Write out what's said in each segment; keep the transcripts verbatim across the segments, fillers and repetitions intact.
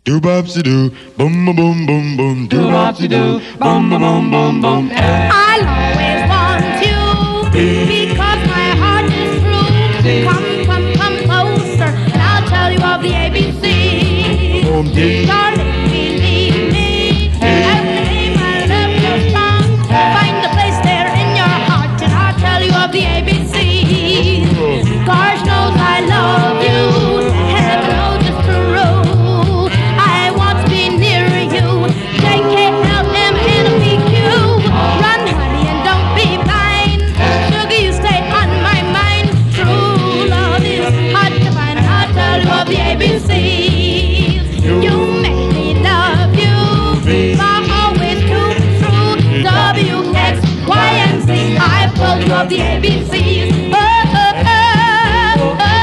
Do bopsy do, boom boom boom boom boom, do bopsy do, boom boom boom boom boom. I'll always want you because my heart is true. Come, come, come closer, and I'll tell you of the A B C. Boom dee. Darling, believe me, every name I love you strong. Find the place there in your heart, and I'll tell you of the A B C. Gosh knows I love you, heaven knows it's true. I want to be near you. J K L M N P Q. Run, honey, and don't be blind. Sugar, you stay on my mind. True love is hard to find. I'll tell you of the A B Cs. You make me love you. For always true, true. W, X, Y, and Z. I've told you of the A B Cs. Oh, oh, oh, oh, oh,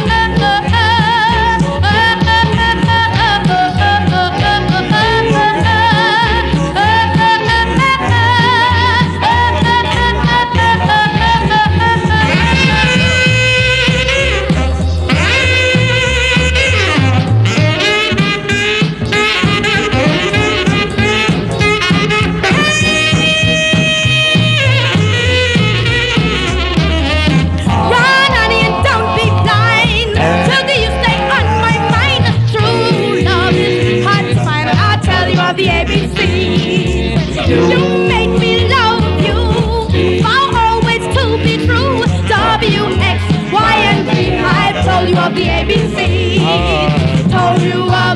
the A B Cs. You make me love you. Vow always to be true. W, X, Y, and Z. I've told you of the A B Cs. Told you of